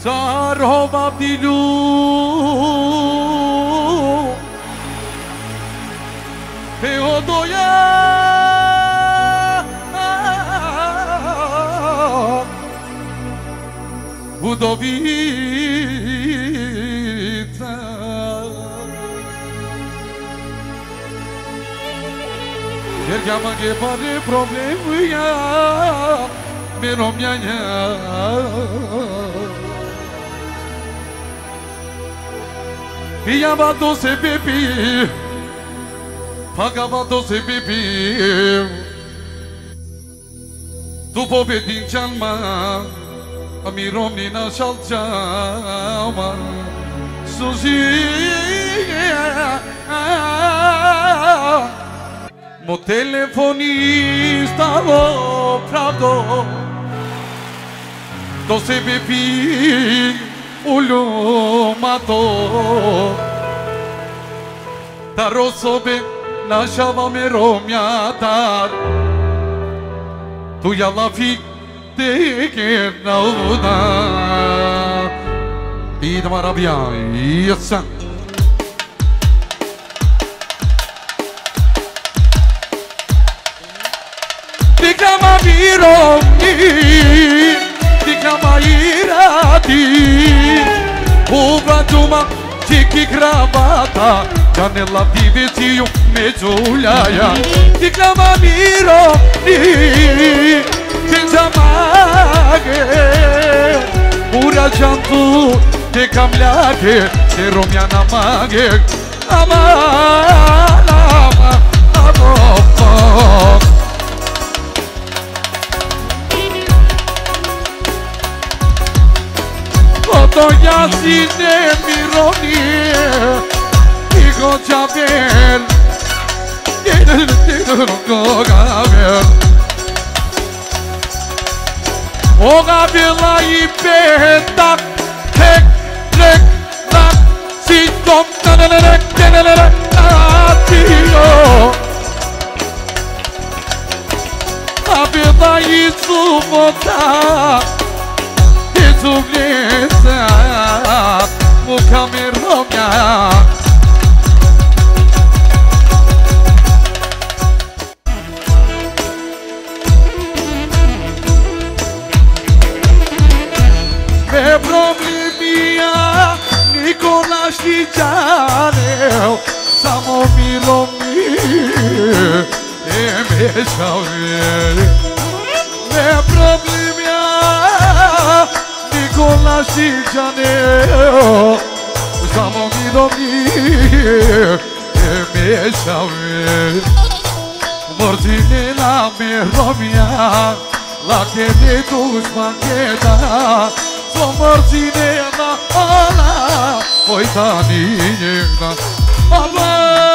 Sarhom abdilu Feodoya Budovica Cerchiamo che fare problemi Meno miagna Pijamato se bebi Pagavato se bebi După pe din cealma Mi romnina șalceama Suzia Mo telefonista lo pravdo To se bebi Ulumato Dar osobe Nașava me romjatar Tu ja la fi Te nauda Ida marabia Issa Diklama viromni Diklama irati Uvratuma Čiki kravata Janela divecijo međuljaja Diklama miromni Tinzamage Urađantu Te kamljake Te romjana mage Aman aman aman To ja si ne mironi Igo čaber Kogaber Oga bila i petak Tek, tek, tak Si tom, tanelek, tanelek Atio A bila i subota Zuglica, muka mi romja Me problemija niko naštićaneo Samo mi romi me šavje Me problemija Nikola Šiđaneo Samo mi domije Me šave Morzine la me romja Lake de dušman keda So morzine na ona Oj ta ni njegna